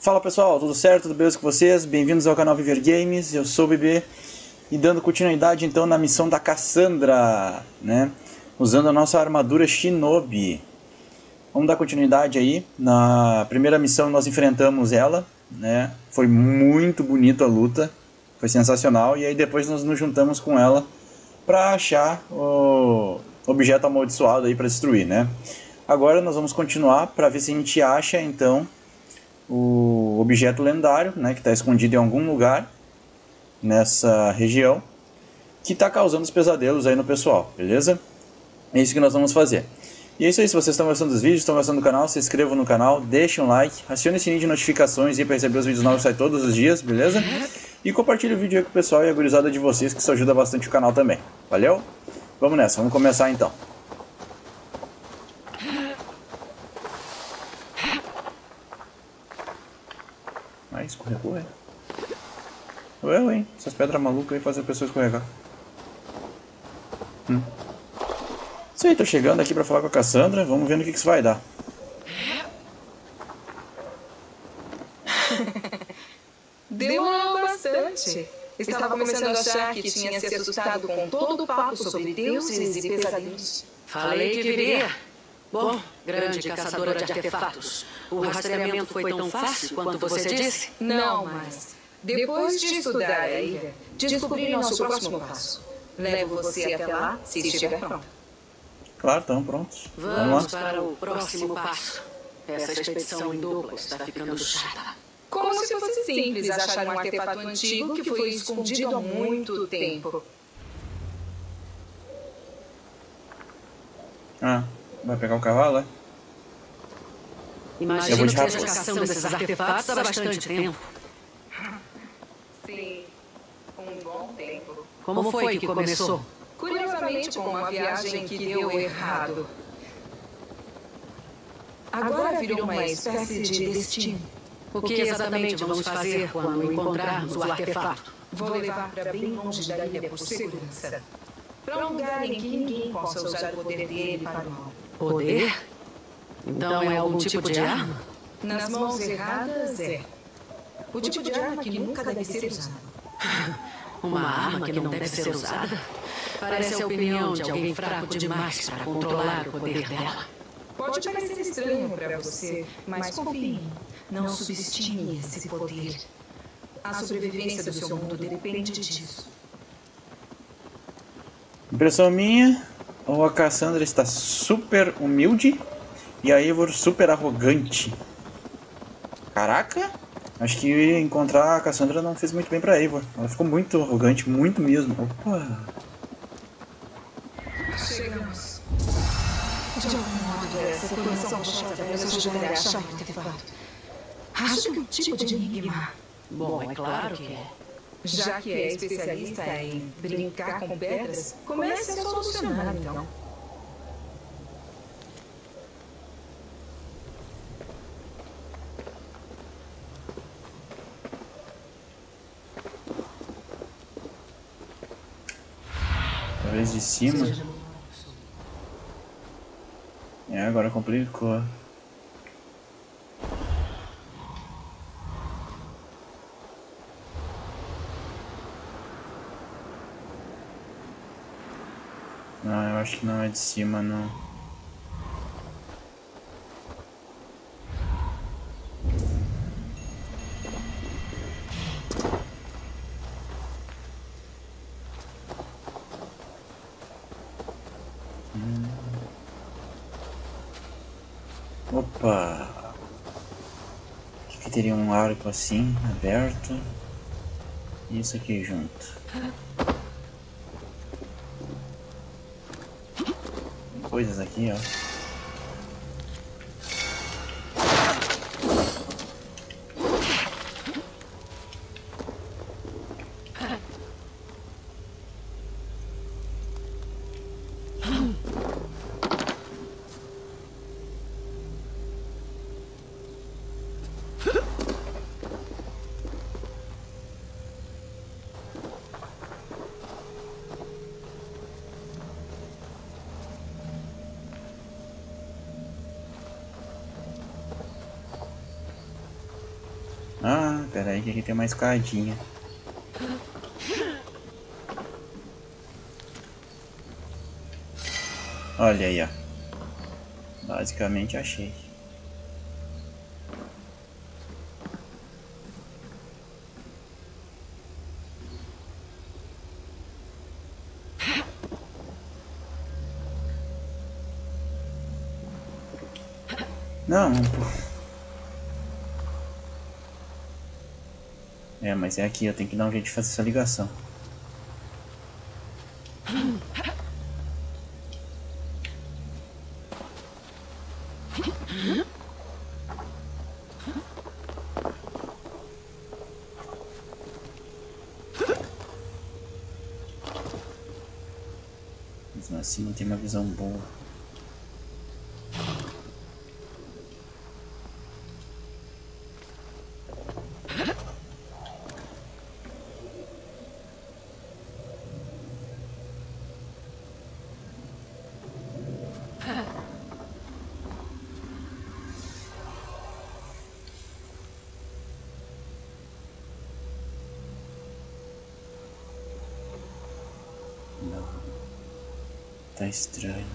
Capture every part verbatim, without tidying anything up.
Fala pessoal, tudo certo? Tudo beleza com vocês? Bem-vindos ao canal Viver Games, eu sou o Bebê e dando continuidade então na missão da Cassandra, né? Usando a nossa armadura Shinobi. Vamos dar continuidade aí. Na primeira missão nós enfrentamos ela, né? Foi muito bonito a luta, foi sensacional, e aí depois nós nos juntamos com ela para achar o objeto amaldiçoado aí para destruir, né? Agora nós vamos continuar para ver se a gente acha então o objeto lendário, né, que está escondido em algum lugar nessa região, que está causando os pesadelos aí no pessoal, beleza? É isso que nós vamos fazer. E é isso aí, se vocês estão gostando dos vídeos, estão gostando do canal, se inscrevam no canal, deixem um like, acione o sininho de notificações para receber os vídeos novos que saem todos os dias, beleza? E compartilhe o vídeo aí com o pessoal e a gurizada de vocês, que isso ajuda bastante o canal também. Valeu? Vamos nessa, vamos começar então. Ah, escorregou, é? Ué, ué, hein? Essas pedras malucas aí fazem a pessoa escorregar. Hum. Isso aí, tô chegando aqui pra falar com a Cassandra. Vamos ver no que, que isso vai dar. Demorou bastante. Estava começando a achar que tinha se assustado com todo o papo sobre deuses e pesadelos. Falei que viria. Bom, grande caçadora de artefatos, o rastreamento foi tão fácil quanto você disse? Não, mas depois de estudar a ilha, descobri nosso próximo passo. Levo você até lá, se estiver pronto. Claro, estamos prontos. Vamos, Vamos lá. Para o próximo passo. Essa expedição em dupla está ficando chata. Como se fosse simples achar um artefato antigo que foi escondido há muito tempo. Ah, vai pegar o cavalo, é? Imagino que esteja caçando esses artefatos há bastante tempo. Sim, um bom tempo. Como foi que começou? Curiosamente, com uma viagem que deu errado. Agora virou uma espécie de destino. O que exatamente vamos fazer quando encontrarmos o artefato? Vou levar para bem longe da ilha por segurança. Para um lugar em que ninguém possa usar o poder dele para o mal. Poder? Então é algum tipo de arma? Nas mãos erradas, é. O tipo de arma que nunca deve ser usada. Uma arma que não deve ser usada? Parece a opinião de alguém fraco demais para controlar o poder dela. Pode parecer estranho para você, mas confie em mim. Não subestime esse poder. A sobrevivência do seu mundo depende disso. Impressão minha, ou a Cassandra está super humilde e a Eivor super arrogante. Caraca, acho que encontrar a Cassandra não fez muito bem pra Eivor. Ela ficou muito arrogante, muito mesmo. Opa! Chegamos. De algum modo, essa formação rochosa vai nos ajudar a achar o artefato. Acho que é um tipo de enigma. Bom, é claro que é. Já que é especialista em brincar com pedras, comece a solucionar, então. Talvez de cima. É, agora complicou. Não, eu acho que não é de cima, não. Hum. Opa! Acho que teria um arco assim, aberto. E isso aqui junto. Coisas aqui, ó. Ah, pera aí que aqui tem uma escadinha. Olha aí, ó. Basicamente achei. Não, não. É, mas é aqui, eu tenho que dar um jeito de fazer essa ligação. Mesmo assim não tem uma visão boa. Não. Tá estranho.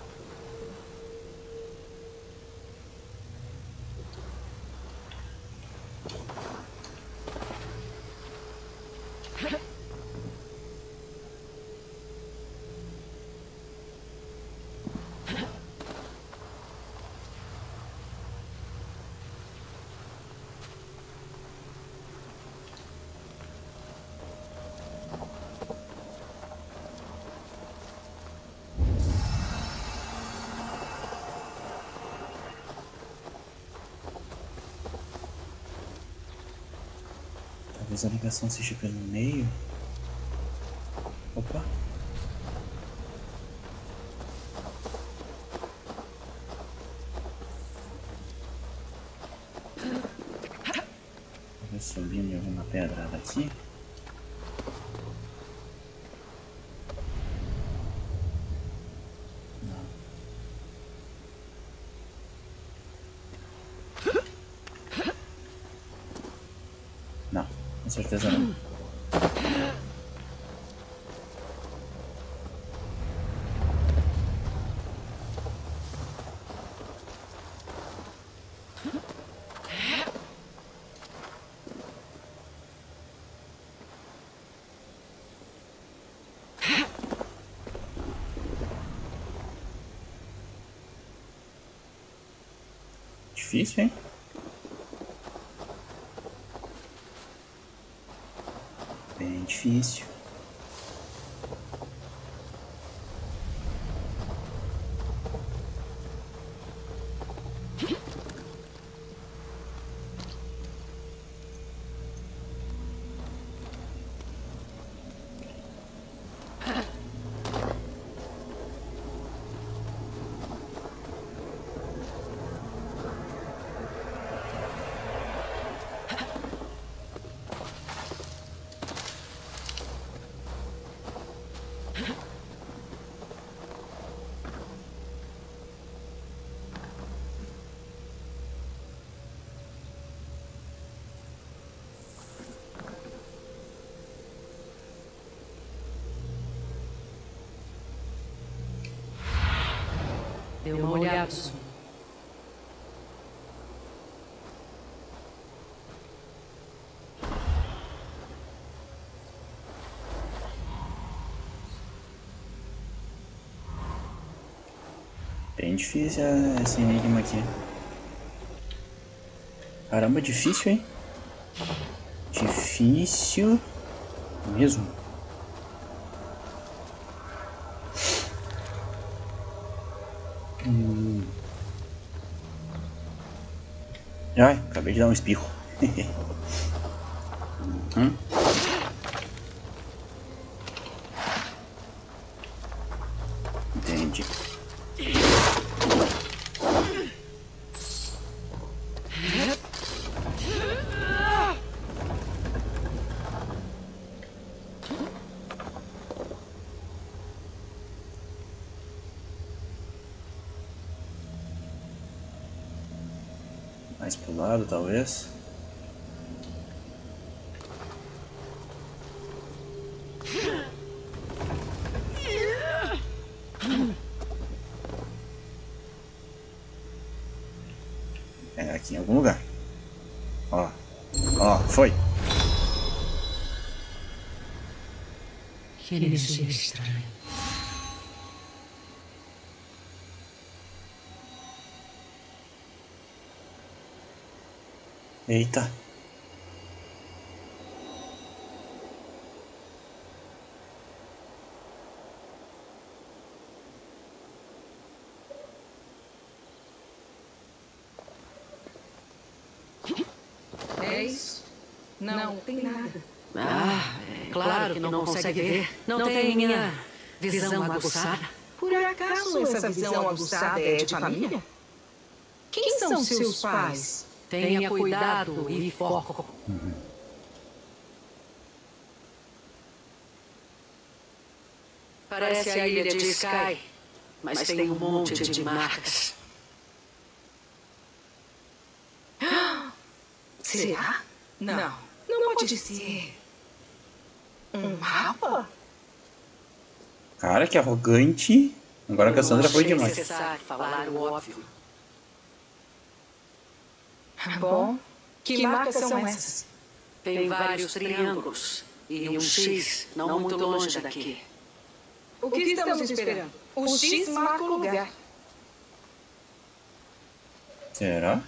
Talvez a ligação seja pelo meio. Opa. Talvez subindo em alguma pedra daqui. Não. Não, com certeza não. Difícil, hein? Bem difícil. Dê uma olhada, Sônia. Bem difícil esse enigma aqui. Caramba, difícil, hein? Difícil mesmo. Hum. Ai, acabei de dar um espirro. hum? Entendi. Mais pro lado, talvez. Aqui em algum lugar. Ó. Ó, foi. Que energia estranha. Eita. É isso? Não, não tem nada. Ah, é claro que não consegue ver. Não tem minha visão aguçada. Por acaso essa visão aguçada é de família? Quem são seus pais? Tenha cuidado e foco. Uhum. Parece a ilha de Sky, mas tem um monte de marcas. Será? Não, não pode ser. Um mapa? Cara, que arrogante. Agora a Cassandra foi demais. É necessário falar o óbvio. Bom, que marcas são essas? Tem vários triângulos e um X não muito longe daqui. O que estamos esperando? O X marca o lugar. Será?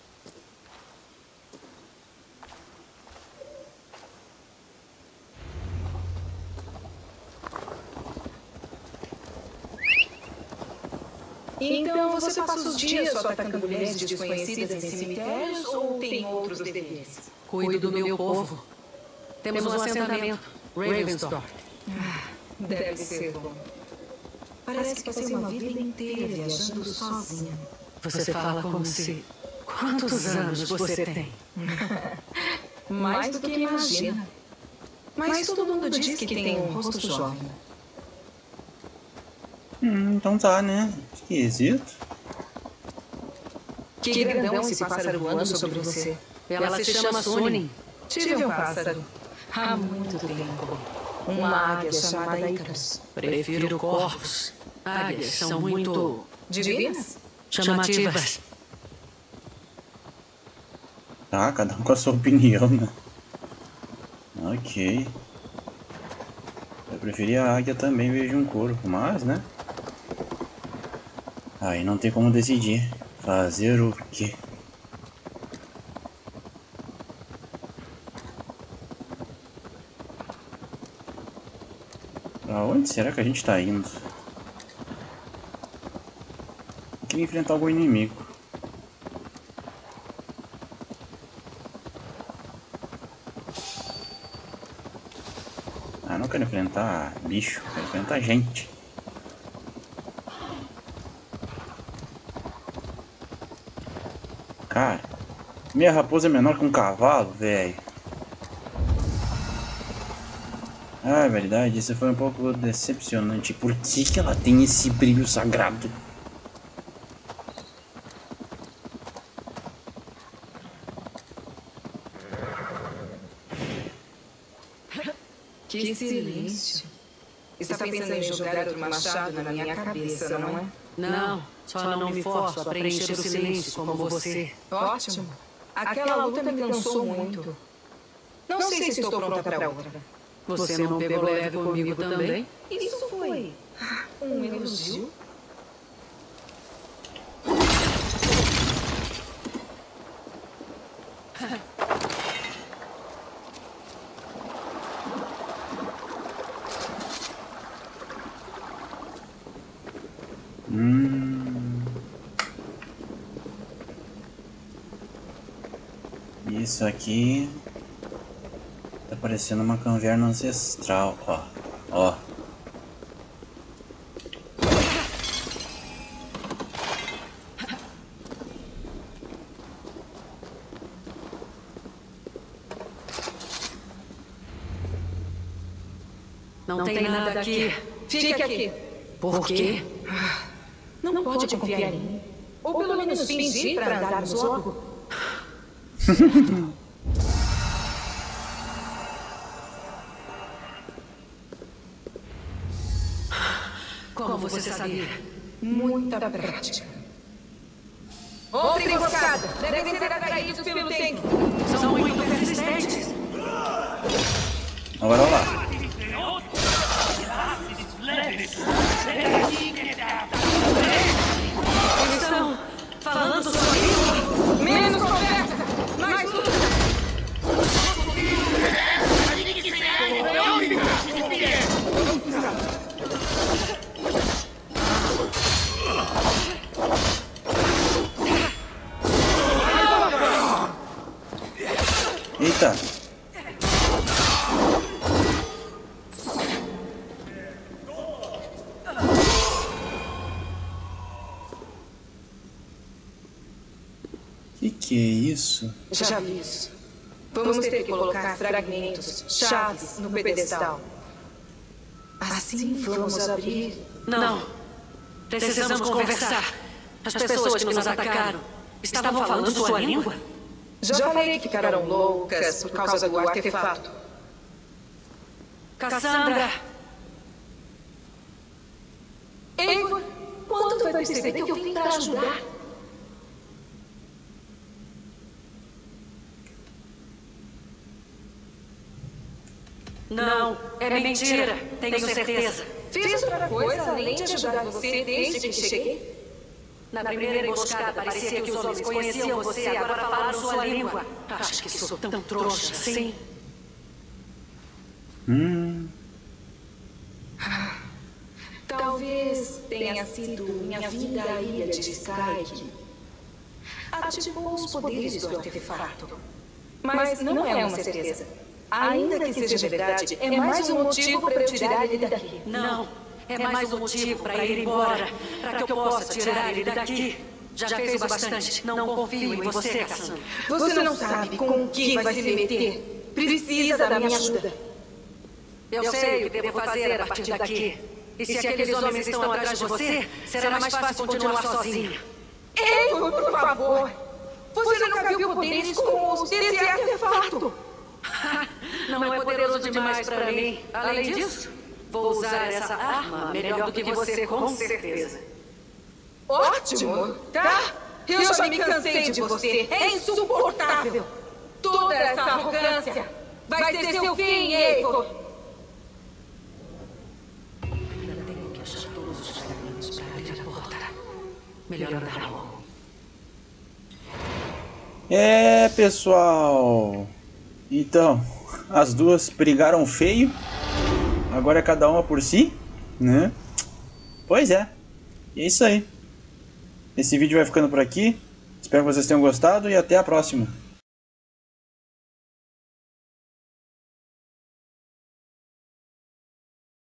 Então você passa os dias só atacando mulheres desconhecidas em cemitérios ou tem outros deveres? Cuido do meu povo. Temos um assentamento, Ravensdorf. Ah, deve ser bom. Parece que passei uma vida inteira viajando sozinha. Você fala como se... Quantos anos você tem? Mais do que imagina. Mas todo mundo diz que tem um rosto jovem. Hum, então tá, né? Esquisito. Que grandão esse pássaro voando sobre você. Ela se chama Sunin. Tive um pássaro há muito tempo. Uma águia chamada Icarus. Prefiro corvos. Águias são muito... Divinas? chamativas. Tá, cada um com a sua opinião, né? Ok. Eu preferia a águia também, em vez de um corvo, mas, né? Aí não tem como decidir. Fazer o quê? Pra onde será que a gente tá indo? Eu queria enfrentar algum inimigo. Ah, não quero enfrentar bicho, quero enfrentar gente. Cara, minha raposa é menor que um cavalo, velho. Ah, é verdade, isso foi um pouco decepcionante. Por que que ela tem esse brilho sagrado? Que silêncio. Está pensando em jogar outro machado na minha cabeça, não é? Não, só não me forço a preencher o silêncio como você. Ótimo. Aquela luta me cansou muito. Não sei se estou pronta para outra. Você não pegou leve comigo também? Isso foi um elogio? Hum. Isso aqui tá parecendo uma caverna ancestral, ó, ó. Não, não tem, tem nada aqui. Fique aqui. Por quê? Não pode confiar em mim. Ou pelo menos fingir para andarmos logo. Como você sabia? Muita prática. Outra emboscada. Devem ser atraídos pelo tempo. São muito persistentes. Agora lá. Eles estão falando sua língua. Menos conversa, mais luta. Eita. Que que é isso? Já vi isso. Vamos ter que colocar fragmentos, chaves, no pedestal. Assim vamos abrir... Não. Precisamos conversar. As pessoas que nos atacaram estavam falando sua língua? Já falei que ficaram loucas por causa do artefato. Cassandra! Eivor, quando tu vai perceber que eu vim para ajudar? Não, é mentira. Tenho certeza. Fiz outra coisa além de ajudar você desde que cheguei? Na primeira emboscada parecia que os homens conheciam você, agora falaram sua língua. Acho que sou tão trouxa assim. Hum. Talvez tenha sido minha vida à ilha de Sky que ativou os poderes do artefato. Mas não é uma certeza. Ainda que seja verdade, é mais um motivo para eu tirar ele daqui. Não, é mais um motivo para ir embora, para que eu possa tirar ele daqui. Já fez bastante. Não confio em você, Cassandra. Você não sabe com o que vai se meter. Precisa da minha ajuda. Eu sei o que devo fazer a partir daqui. E se aqueles homens estão atrás de você, será mais fácil continuar sozinha. Eivor, por favor. Você nunca viu poderes como os desse artefato. Não é poderoso demais para mim. Além disso, vou usar essa arma melhor do que você, com certeza. Ótimo, tá? Eu já me cansei de você. É insuportável. Toda essa arrogância vai ser seu fim, Eivor. Ainda tenho que achar todos os fragmentos para abrir a porta. Melhor andar logo. É, pessoal. Então, as duas brigaram feio. Agora é cada uma por si, né? Pois é. E é isso aí. Esse vídeo vai ficando por aqui. Espero que vocês tenham gostado e até a próxima.